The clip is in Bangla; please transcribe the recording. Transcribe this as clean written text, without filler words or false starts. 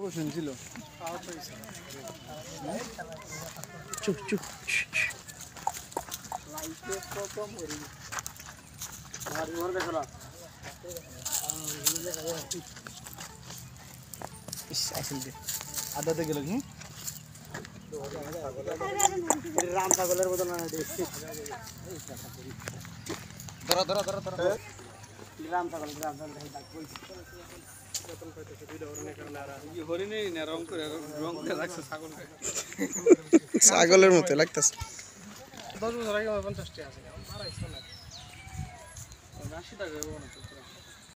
পোষণ ছিল চুপ চুপ আদাতে গেল কি রাম ছাগলের মতন ধরা ধরা ধরা ধরা রাম ছাগল ছাগলের মতো লাগতেছে 10 বছর আগে 50 টাকা আছে 80 টাকা